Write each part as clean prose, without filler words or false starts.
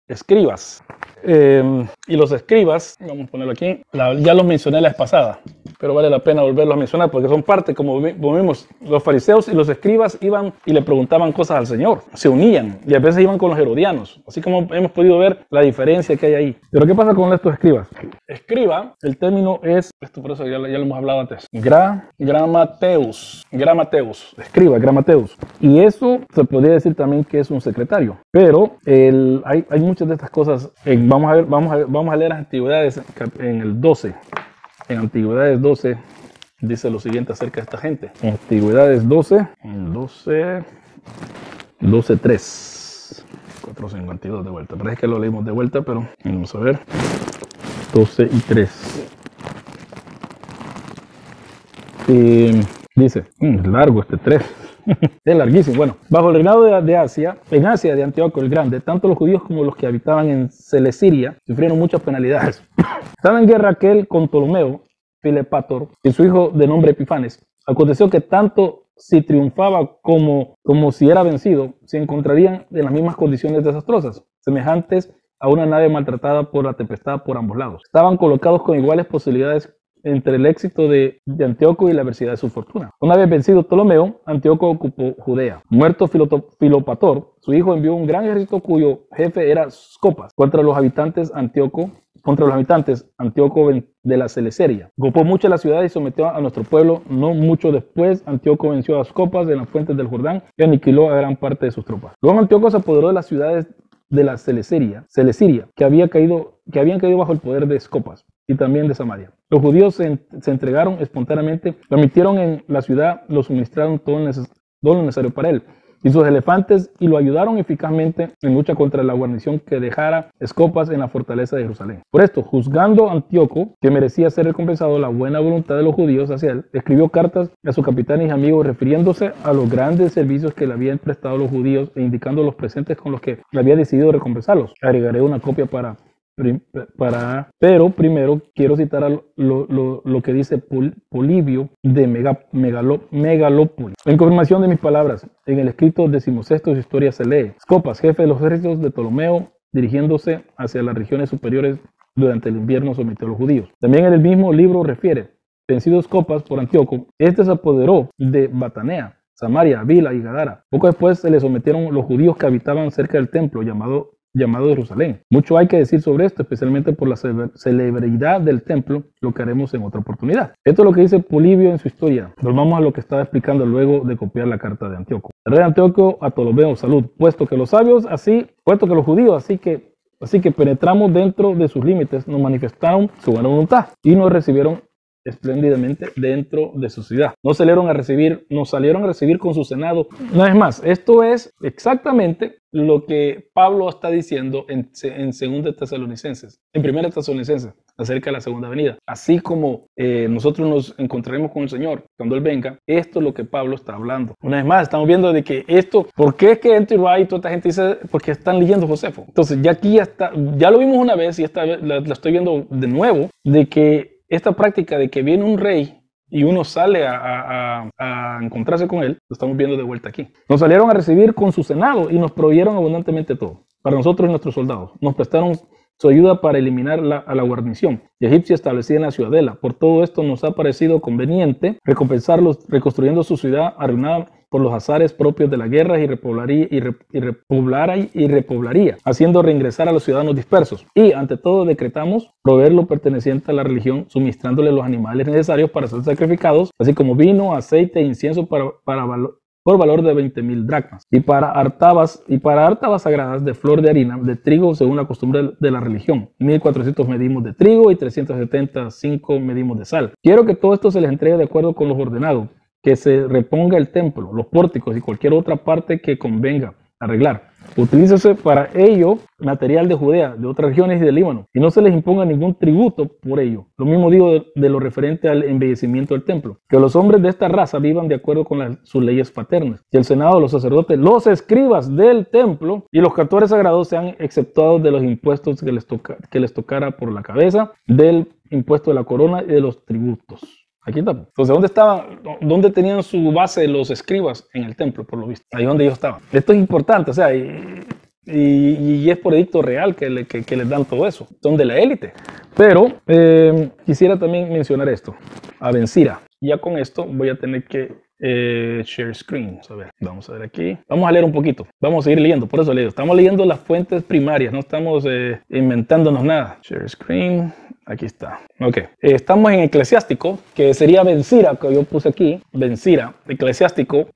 escribas. Y los escribas, vamos a ponerlo aquí, ya los mencioné la vez pasada, pero vale la pena volverlos a mencionar porque son parte, como vimos, los fariseos y los escribas iban y le preguntaban cosas al Señor, se unían y a veces iban con los herodianos, así como hemos podido ver la diferencia que hay ahí. Pero ¿qué pasa con estos escribas? Escriba, el término es, esto por eso ya lo hemos hablado antes, gramateus, escriba, gramateus. Y eso se podría decir también que es un secretario, pero hay muchas de estas cosas. Vamos a leer las antigüedades en el 12. En Antigüedades 12 dice lo siguiente acerca de esta gente. En Antigüedades 12, en 12.3. 452 de vuelta. Parece que lo leímos de vuelta, pero vamos a ver. 12:3. Dice, largo este 3. Es larguísimo. Bueno, bajo el reinado de Asia, en Asia de Antíoco el Grande, tanto los judíos como los que habitaban en Celesyria sufrieron muchas penalidades. Estaba en guerra aquel con Ptolomeo, Filepator, y su hijo de nombre Epifanes. Aconteció que tanto si triunfaba como si era vencido, se encontrarían en las mismas condiciones desastrosas, semejantes a una nave maltratada por la tempestad por ambos lados. Estaban colocados con iguales posibilidades entre el éxito de Antíoco y la adversidad de su fortuna. Una vez vencido Ptolomeo, Antíoco ocupó Judea. Muerto Filopator, su hijo envió un gran ejército cuyo jefe era Scopas contra los habitantes Antíoco de la Celesyria. Ocupó mucho la ciudad y sometió a nuestro pueblo. No mucho después, Antíoco venció a Scopas en las fuentes del Jordán y aniquiló a gran parte de sus tropas. Luego Antíoco se apoderó de las ciudades de la Celesyria, que habían caído bajo el poder de Scopas, y también de Samaria. Los judíos se entregaron espontáneamente, lo admitieron en la ciudad, lo suministraron todo lo necesario para él y sus elefantes, y lo ayudaron eficazmente en lucha contra la guarnición que dejara Scopas en la fortaleza de Jerusalén. Por esto, juzgando a Antíoco, que merecía ser recompensado la buena voluntad de los judíos hacia él, escribió cartas a sus capitanes y amigos refiriéndose a los grandes servicios que le habían prestado los judíos e indicando los presentes con los que había decidido recompensarlos. Agregaré una copia pero primero quiero citar lo que dice Polibio de Megalópolis. En confirmación de mis palabras, en el escrito 16 de su historia se lee: Scopas, jefe de los ejércitos de Ptolomeo, dirigiéndose hacia las regiones superiores durante el invierno, sometió a los judíos. También en el mismo libro refiere: vencido Scopas por Antíoco, este se apoderó de Batanea, Samaria, Avila y Gadara. Poco después se le sometieron los judíos que habitaban cerca del templo llamado Jerusalén. Mucho hay que decir sobre esto, especialmente por la celebridad del templo, lo que haremos en otra oportunidad. Esto es lo que dice Polibio en su historia. Volvamos a lo que estaba explicando luego de copiar la carta de Antíoco. El rey Antíoco a Ptolomeo, salud, puesto que los judíos, así que penetramos dentro de sus límites, nos manifestaron su buena voluntad y nos recibieron espléndidamente dentro de su ciudad. Nos salieron a recibir con su senado. Una vez más, esto es exactamente lo que Pablo está diciendo en 2 Tesalonicenses, en 1 Tesalonicenses, acerca de la segunda venida. Así como nosotros nos encontraremos con el Señor cuando Él venga, esto es lo que Pablo está hablando. Una vez más, estamos viendo de que esto, ¿por qué es que Andrew Wright y toda esta gente dice? Porque están leyendo Josefo. Entonces, ya lo vimos una vez y esta vez la estoy viendo de nuevo, de que esta práctica de que viene un rey y uno sale a encontrarse con él, lo estamos viendo de vuelta aquí. Nos salieron a recibir con su senado y nos proveyeron abundantemente todo, para nosotros y nuestros soldados. Nos prestaron su ayuda para eliminar a la guarnición egipcia establecida en la ciudadela. Por todo esto nos ha parecido conveniente recompensarlos, reconstruyendo su ciudad arruinada por los azares propios de la guerra, y repoblaría, haciendo reingresar a los ciudadanos dispersos. Y ante todo decretamos proveer lo perteneciente a la religión, suministrándole los animales necesarios para ser sacrificados, así como vino, aceite e incienso por valor de 20,000 dracmas, y para artabas sagradas de flor de harina de trigo, según la costumbre de la religión. 1,400 medimos de trigo y 375 medimos de sal. Quiero que todo esto se les entregue de acuerdo con los ordenados, que se reponga el templo, los pórticos y cualquier otra parte que convenga arreglar. Utilícese para ello material de Judea, de otras regiones y del Líbano, y no se les imponga ningún tributo por ello. Lo mismo digo de lo referente al embellecimiento del templo. Que los hombres de esta raza vivan de acuerdo con sus leyes paternas. Que el senado, los sacerdotes, los escribas del templo y los cantores sagrados sean exceptuados de los impuestos que les tocara por la cabeza, del impuesto de la corona y de los tributos. Aquí está. Entonces, ¿dónde tenían su base los escribas? En el templo, por lo visto. Ahí donde ellos estaban. Esto es importante, o sea, y es por edicto real que les dan todo eso. Son de la élite. Pero quisiera también mencionar esto, a Bencira. Ya con esto voy a tener que share screen. A ver, vamos a ver aquí. Vamos a leer un poquito. Vamos a seguir leyendo. Por eso leo. Estamos leyendo las fuentes primarias. No estamos inventándonos nada. Share screen. Aquí está. Ok. Estamos en Eclesiástico, que sería Bencira, que yo puse aquí. Bencira. Eclesiástico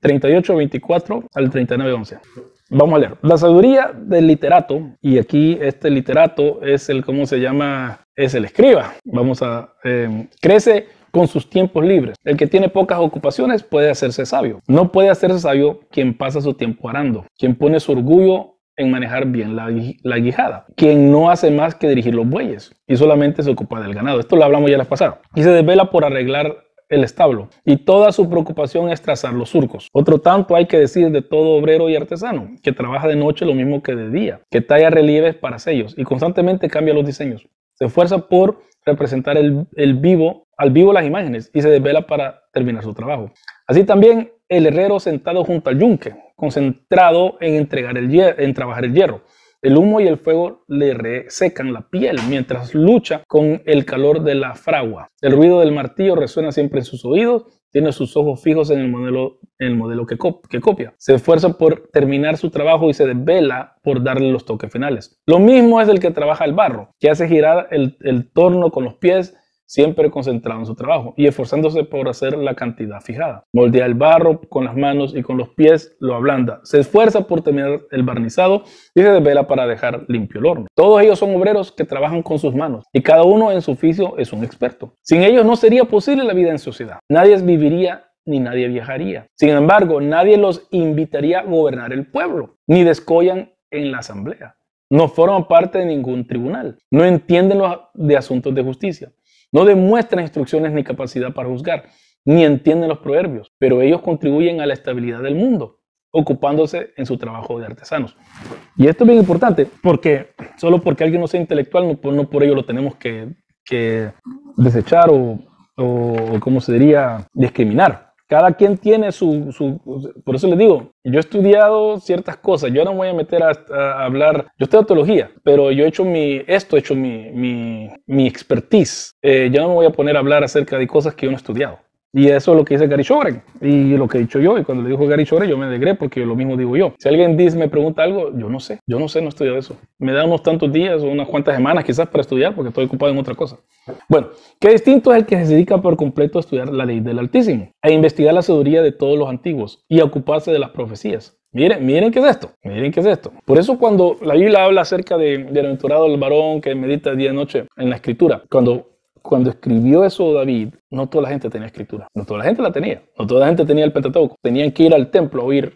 38:24 al 39:11. Vamos a leer. La sabiduría del literato, y aquí este literato es el, ¿cómo se llama? Es el escriba. Vamos a, crece con sus tiempos libres. El que tiene pocas ocupaciones puede hacerse sabio. No puede hacerse sabio quien pasa su tiempo arando, quien pone su orgullo en manejar bien la guijada, quien no hace más que dirigir los bueyes y solamente se ocupa del ganado. Esto lo hablamos ya la pasada. Y se desvela por arreglar el establo, y toda su preocupación es trazar los surcos. Otro tanto hay que decir de todo obrero y artesano, que trabaja de noche lo mismo que de día, que talla relieves para sellos y constantemente cambia los diseños. Se esfuerza por representar al vivo las imágenes y se desvela para terminar su trabajo. Así también el herrero sentado junto al yunque, concentrado en trabajar el hierro. El humo y el fuego le resecan la piel mientras lucha con el calor de la fragua. El ruido del martillo resuena siempre en sus oídos. Tiene sus ojos fijos en el modelo que copia. Se esfuerza por terminar su trabajo y se desvela por darle los toques finales. Lo mismo es el que trabaja el barro, que hace girar el torno con los pies, siempre concentrado en su trabajo y esforzándose por hacer la cantidad fijada. Moldea el barro con las manos y con los pies lo ablanda. Se esfuerza por terminar el barnizado y se desvela para dejar limpio el horno. Todos ellos son obreros que trabajan con sus manos y cada uno en su oficio es un experto. Sin ellos no sería posible la vida en sociedad. Nadie viviría ni nadie viajaría. Sin embargo, nadie los invitaría a gobernar el pueblo, ni descollan en la asamblea. No forman parte de ningún tribunal. No entienden los de asuntos de justicia. No demuestran instrucciones ni capacidad para juzgar, ni entienden los proverbios, pero ellos contribuyen a la estabilidad del mundo, ocupándose en su trabajo de artesanos. Y esto es bien importante, porque solo porque alguien no sea intelectual, no por ello lo tenemos que desechar o ¿cómo se diría? Discriminar. Cada quien tiene por eso les digo, yo he estudiado ciertas cosas, yo no me voy a meter a hablar, yo estudio teología, pero yo he hecho mi expertise. Yo no me voy a poner a hablar acerca de cosas que yo no he estudiado. Y eso es lo que dice Gary Shogren y lo que he dicho yo. Y cuando le dijo Gary Shogren, yo me alegré porque lo mismo digo yo. Si alguien me pregunta algo, yo no sé, no he estudiado eso. Me da unos tantos días o unas cuantas semanas quizás para estudiar porque estoy ocupado en otra cosa. Bueno, qué distinto es el que se dedica por completo a estudiar la ley del Altísimo, a investigar la sabiduría de todos los antiguos y a ocuparse de las profecías. Miren qué es esto. Miren qué es esto. Por eso cuando la Biblia habla acerca de bienaventurado el varón que medita día y noche en la escritura, cuando escribió eso David, no toda la gente tenía escritura. No toda la gente la tenía. No toda la gente tenía el Pentateuco. Tenían que ir al templo a oír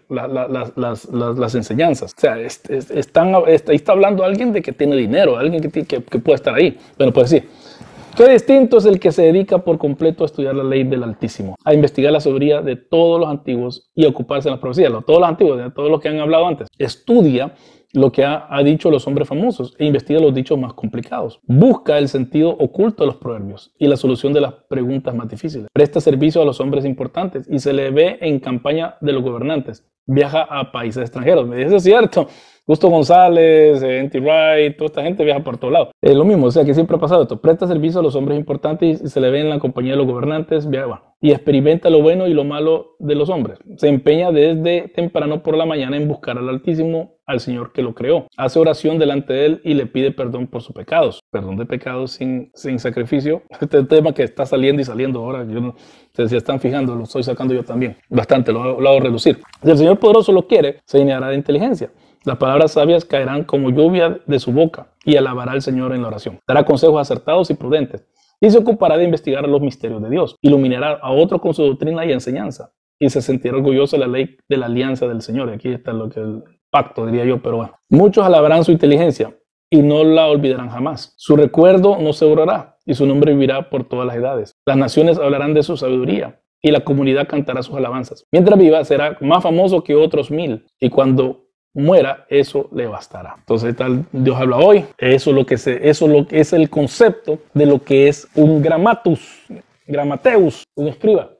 las enseñanzas. O sea, ahí está hablando alguien de que tiene dinero, alguien que puede estar ahí. Bueno, pues sí. Qué distinto es el que se dedica por completo a estudiar la ley del Altísimo, a investigar la sabiduría de todos los antiguos y a ocuparse de las profecías. Todos los antiguos, de todos los que han hablado antes. Estudia lo que ha dicho los hombres famosos e investiga los dichos más complicados. Busca el sentido oculto de los proverbios y la solución de las preguntas más difíciles. Presta servicio a los hombres importantes y se le ve en campaña de los gobernantes. Viaja a países extranjeros. Me dice, es cierto. Justo González, N.T. Wright, toda esta gente viaja por todos lados. Es lo mismo, o sea que siempre ha pasado esto. Presta servicio a los hombres importantes y se le ve en la compañía de los gobernantes. Y experimenta lo bueno y lo malo de los hombres. Se empeña desde temprano por la mañana en buscar al Altísimo, al Señor que lo creó. Hace oración delante de Él y le pide perdón por sus pecados. Perdón de pecados sin sacrificio. Este tema que está saliendo y saliendo ahora. Ustedes se están fijando, lo estoy sacando yo también. Bastante, lo hago relucir. Si el Señor poderoso lo quiere, se llenará de inteligencia. Las palabras sabias caerán como lluvia de su boca y alabará al Señor en la oración. Dará consejos acertados y prudentes y se ocupará de investigar los misterios de Dios. Iluminará a otro con su doctrina y enseñanza y se sentirá orgulloso de la ley de la alianza del Señor. Aquí está lo que el pacto, diría yo, pero bueno. Muchos alabarán su inteligencia y no la olvidarán jamás. Su recuerdo no se borrará y su nombre vivirá por todas las edades. Las naciones hablarán de su sabiduría y la comunidad cantará sus alabanzas. Mientras viva será más famoso que otros 1000 y cuando muera, eso le bastará. Entonces, tal Dios habla hoy. Eso es lo que es el concepto de lo que es un gramateus, un escriba.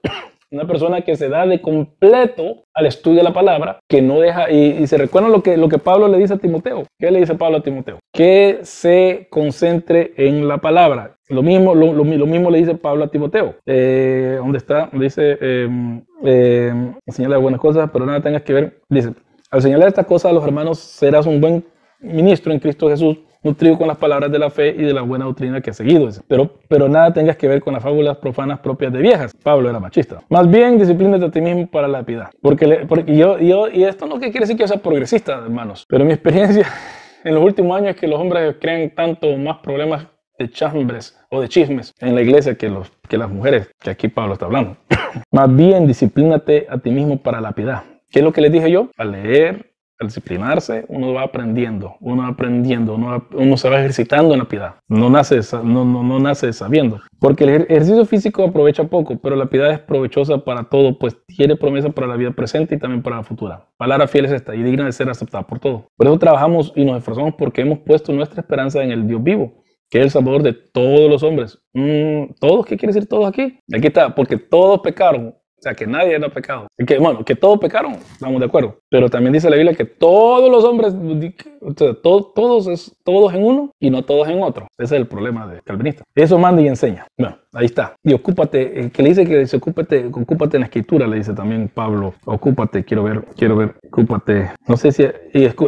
Una persona que se da de completo al estudio de la palabra, que no deja, y se recuerda lo que Pablo le dice a Timoteo. ¿Qué le dice Pablo a Timoteo? Que se concentre en la palabra. Lo mismo le dice Pablo a Timoteo. ¿Dónde está? Dice, señala buenas cosas, pero nada tengas que ver. Dice, al señalar estas cosas a los hermanos, serás un buen ministro en Cristo Jesús, nutrido con las palabras de la fe y de la buena doctrina que has seguido. Pero nada tengas que ver con las fábulas profanas propias de viejas. Pablo era machista. Más bien, disciplínate a ti mismo para la piedad. Y esto no quiere decir que yo sea progresista, hermanos, pero mi experiencia en los últimos años es que los hombres crean tanto más problemas de chambres o de chismes en la iglesia que las mujeres, que aquí Pablo está hablando. Más bien, disciplínate a ti mismo para la piedad. ¿Qué es lo que les dije yo? Al leer, al disciplinarse, uno va aprendiendo, uno se va ejercitando en la piedad. No nace sabiendo. Porque el ejercicio físico aprovecha poco, pero la piedad es provechosa para todo, pues tiene promesa para la vida presente y también para la futura. Palabra fiel es esta y digna de ser aceptada por todos. Por eso trabajamos y nos esforzamos porque hemos puesto nuestra esperanza en el Dios vivo, que es el Salvador de todos los hombres. ¿Todos? ¿Qué quiere decir todos aquí? Aquí está, porque todos pecaron. O sea, que nadie era pecado. Que todos pecaron, estamos de acuerdo. Pero también dice la Biblia que todos los hombres, o sea, todos en uno y no todos en otro. Ese es el problema de Calvinista. Eso manda y enseña. Bueno, ahí está. Y ocúpate, el que le dice que se ocúpate en la escritura, le dice también Pablo. Ocúpate, quiero ver, ocúpate. No sé si,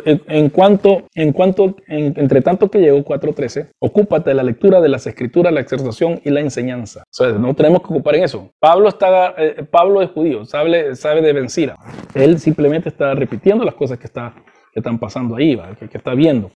entre tanto que llegó 4:13, ocúpate de la lectura de las escrituras, la exhortación y la enseñanza. O sea, no tenemos que ocupar en eso. Pablo es judío, sabe de Bencira. Él simplemente está repitiendo las cosas que están pasando ahí, que está viendo.